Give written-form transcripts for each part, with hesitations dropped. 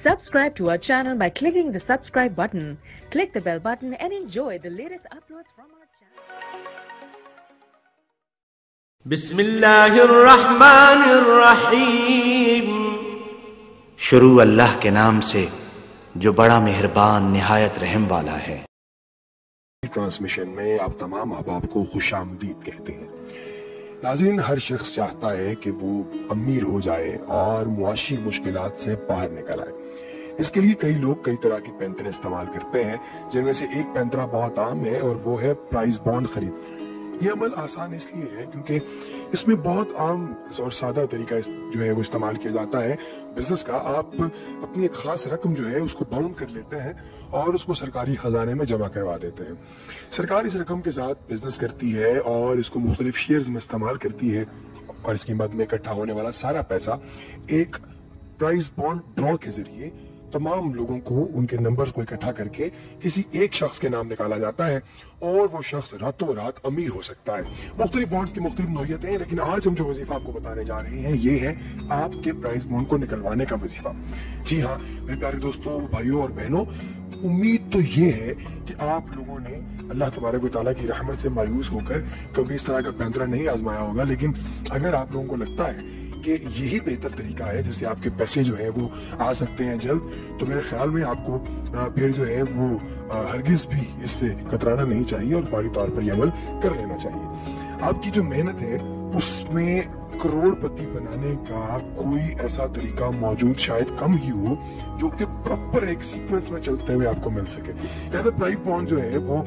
Subscribe to our channel by clicking the subscribe button. Click the bell button and enjoy the latest uploads from our channel. بسم اللہ الرحمن الرحیم. شروع اللہ کے نام سے جو بڑا مہربان نہایت رحم والا ہے. ٹرانسمیشن میں آپ تمام احباب کو خوش آمدید کہتے ہیں. ناظرین، ہر شخص چاہتا ہے کہ وہ امیر ہو جائے اور معاشی مشکلات سے باہر نکل آئے. اس کے لیے کئی لوگ کئی طرح کی پینتریں استعمال کرتے ہیں، جن میں سے ایک پینترا بہت عام ہے اور وہ ہے پرائز بانڈ خرید. یہ عمل آسان اس لیے ہے کیونکہ اس میں بہت عام اور سادہ طریقہ جو ہے وہ استعمال کیا جاتا ہے بزنس کا. آپ اپنی ایک خاص رقم جو ہے اس کو باؤنڈ کر لیتے ہیں اور اس کو سرکاری خزانے میں جمع کروا دیتے ہیں. سرکار اس رقم کے ساتھ بزنس کرتی ہے اور اس کو مختلف شیئرز میں استعمال کرتی ہے اور اس کی مد میں اکٹھا ہونے والا سارا پیسہ ایک پرائز بانڈ ڈرا کے ذریعے تمام لوگوں کو ان کے نمبرز کو اکٹھا کر کے کسی ایک شخص کے نام نکالا جاتا ہے اور وہ شخص راتوں رات امیر ہو سکتا ہے. مختلف بانڈز کی مختلف نوعیتیں ہیں، لیکن آج ہم جو وظیفہ آپ کو بتانے جا رہے ہیں یہ ہے آپ کے پرائز بانڈ کو نکلوانے کا وظیفہ. جی ہاں میرے پیارے دوستوں، بھائیوں اور بہنوں، امید تو یہ ہے کہ آپ لوگوں نے اللہ تبارک و تعالیٰ کی رحمت سے مایوس ہو کر کبھی اس طرح کا پینترا نہیں آزمایا ہوگا. لیکن اگر آپ لوگوں کو لگتا ہے کہ یہی بہتر طریقہ ہے جس سے آپ کے پیسے جو ہے وہ آ سکتے ہیں جلد، تو میرے خیال میں آپ کو پھر جو ہے وہ ہرگز بھی اس سے کترانا نہیں چاہیے اور فوری طور پر یہ عمل کر لینا چاہیے. آپ کی جو محنت ہے اس میں کروڑ پتی بنانے کا کوئی ایسا طریقہ موجود شاید کم ہی ہو جو کہ پراپر ایک سیکوینس میں چلتے ہوئے آپ کو مل سکے. لہٰذا پرائز بانڈ جو ہے وہ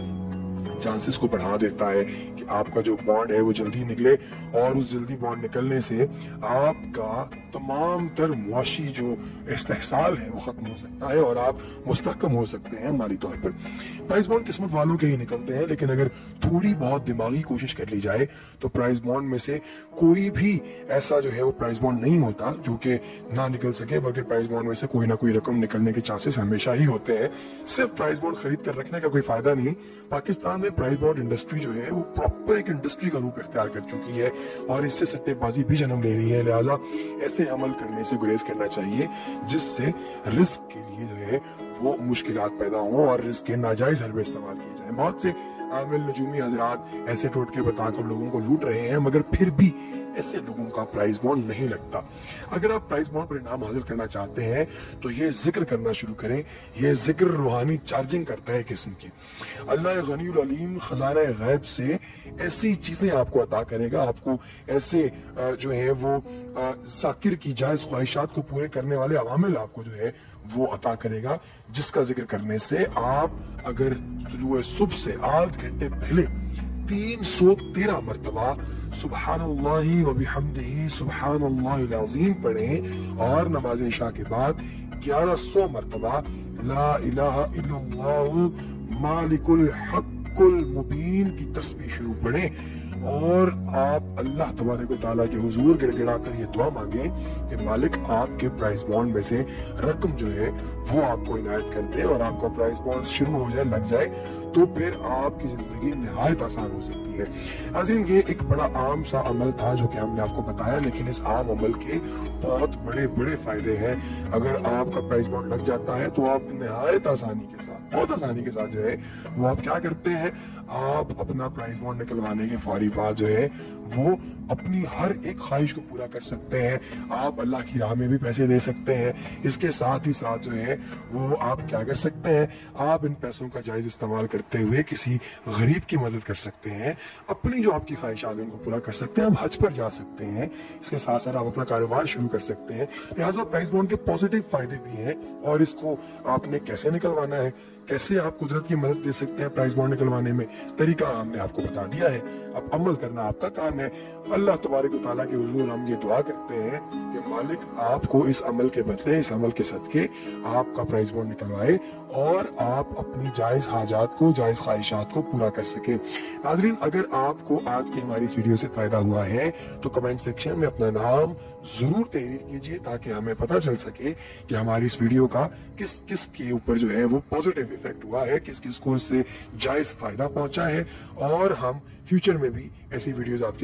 چانسز کو بڑھا دیتا ہے کہ آپ کا جو بانڈ ہے وہ جلدی نکلے، اور اس جلدی بانڈ نکلنے سے آپ کا تمام تر معاشی جو استحصال ہے وہ ختم ہو سکتا ہے اور آپ مستحکم ہو سکتے ہیں مالی طور پر. پرائز بانڈ قسمت والوں کے ہی نکلتے ہیں، لیکن اگر تھوڑی بہت دماغی کوشش کر لی جائے تو پرائز بانڈ میں سے کوئی بھی ایسا جو ہے وہ پرائز بانڈ نہیں ہوتا جو کہ نہ نکل سکے، بلکہ پرائز بانڈ میں سے کوئی نہ کوئی رقم نکلنے کے چانسز ہمیشہ ہی ہوتے ہیں. صرف پرائز بانڈ خرید کر رکھنے کا کوئی فائدہ نہیں. پاکستان میں پرائز بانڈ انڈسٹری جو ہے وہ پراپر ایک انڈسٹری کا روپ اختیار کر چکی ہے اور اس سے سٹے بازی بھی جنم لے رہی ہے. لہٰذا ایسے عمل کرنے سے گریز کرنا چاہیے جس سے رزق کے لیے جو ہے وہ مشکلات پیدا ہوں اور رزق کے ناجائز حربے استعمال کیے جائیں. بہت سے عامل نجومی حضرات ایسے ٹوٹکے بتا کر لوگوں کو لوٹ رہے ہیں، مگر پھر بھی ایسے لوگوں کا پرائز بانڈ نہیں لگتا. اگر آپ پرائز بانڈ پر انعام حاصل کرنا چاہتے ہیں تو یہ ذکر کرنا شروع کریں. یہ ذکر روحانی چارجنگ کرتا ہے قسم کی. اللہ غنی العلیم خزانہ غیب سے ایسی چیزیں آپ کو عطا کرے گا، آپ کو ایسے جو ہے وہ ذاکر کی جائز خواہشات کو پورے کرنے والے عوامل آپ کو جو ہے وہ عطا کرے گا، جس کا ذکر کرنے سے آپ اگر طلوع صبح سے آدھ گھنٹے پہلے 313 مرتبہ سبحان اللہ و بحمدہ سبحان اللہ العظیم پڑھیں اور نماز عشاء کے بعد 1100 مرتبہ لا الہ الا اللہ مالک الحق المبین کی تسبیح شروع پڑھیں اور آپ اللہ تبارک و تعالیٰ کے حضور گڑ گڑا کر یہ دعا مانگیں کہ مالک آپ کے پرائز بانڈ میں سے رقم جو ہے وہ آپ کو عنایت کر دے اور آپ کا پرائز بانڈ شروع ہو جائے، لگ جائے، تو پھر آپ کی زندگی نہایت آسان ہو سکتی ہے. ناظرین، یہ ایک بڑا عام سا عمل تھا جو کہ ہم نے آپ کو بتایا، لیکن اس عام عمل کے بہت بڑے بڑے فائدے ہیں. اگر آپ کا پرائز بانڈ لگ جاتا ہے تو آپ نہایت آسانی کے ساتھ، بہت آسانی کے ساتھ جو ہے وہ آپ کیا کرتے ہیں، آپ اپنا پرائز بانڈ نکلوانے کے فوری بعد جو ہے وہ اپنی ہر ایک خواہش کو پورا کر سکتے ہیں. آپ اللہ کی راہ میں بھی پیسے دے سکتے ہیں. اس کے ساتھ ہی ساتھ جو ہے وہ آپ کیا کر سکتے ہیں، آپ ان پیسوں کا جائز استعمال کرتے ہوئے کسی غریب کی مدد کر سکتے ہیں، اپنی جو آپ کی خواہشات ہیں ان کو پورا کر سکتے ہیں. آپ حج پر جا سکتے ہیں، اس کے ساتھ ساتھ آپ اپنا کاروبار شروع کر سکتے ہیں. لہٰذا پرائز بانڈ کے پازیٹیو فائدے بھی ہیں، اور اس کو آپ نے کیسے نکلوانا ہے، کیسے آپ قدرت کی مدد دے سکتے ہیں پرائز بانڈ نکلوانے میں، طریقہ ہم نے آپ کو بتا دیا ہے. اب عمل کرنا آپ کا کام ہے. اللہ تبارک و تعالیٰ کے حضور ہم یہ دعا کرتے ہیں کہ مالک آپ کو اس عمل کے بدلے، اس عمل کے صدقے آپ کا پرائز بانڈ نکلوائے اور آپ اپنی جائز حاجات کو، جائز خواہشات کو پورا کر سکیں. ناظرین، اگر آپ کو آج کی ہماری اس ویڈیو سے فائدہ ہوا ہے تو کمنٹ سیکشن میں اپنا نام ضرور تحریر کیجئے تاکہ ہمیں پتہ چل سکے کہ ہماری اس ویڈیو کا کس کس کے اوپر جو ہے وہ پازیٹیو ایفیکٹ ہوا ہے، کس کس کو اس سے جائز فائدہ پہنچا ہے، اور ہم فیوچر میں بھی ایسی ویڈیوز آپ کے لیے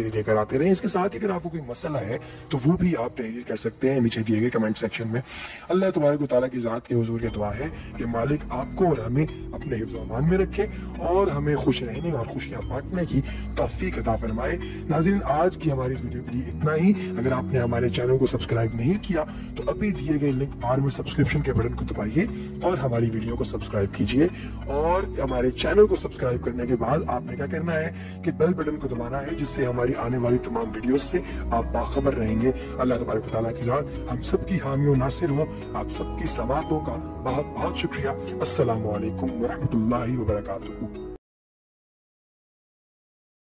ڈیلی لے کر آتے رہیں. اس کے ساتھ ہی اگر آپ کو کوئی مسئلہ ہے تو وہ بھی آپ تحریر کر سکتے ہیں نیچے دیے گئے کمنٹ سیکشن میں. اللہ تبارک و تعالیٰ کی ذات کے حضور یہ دعا ہے کہ مالک آپ کو اور ہمیں اپنے حفظ و امان میں رکھے اور ہمیں خوش رہنے اور خوشیاں بانٹنے کی توفیق عطا فرمائے. ناظرین آج کی ہماری اس ویڈیو کے لیے اتنا ہی. اگر آپ نے ہمارے چینل کو سبسکرائب نہیں کیا تو ابھی دیے گئے لنک بار میں سبسکرپشن کے بٹن کو دبائیے اور ہماری ویڈیو کو سبسکرائب کیجیے. اور ہمارے چینل کو سبسکرائب کرنے کے بعد آپ نے کیا کرنا ہے کہ بیل بٹن کو دبانا ہے, جس سے ہماری آنے والی تمام ویڈیوز سے آپ باخبر رہیں گے. اللہ تبارک و تعالیٰ کی ذات ہم سب کی حامی و ناصر ہوں. آپ سب کی سماعتوں کا بہت بہت شکریہ. السلام علیکم ورحمۃ اللہ وبرکاتہ.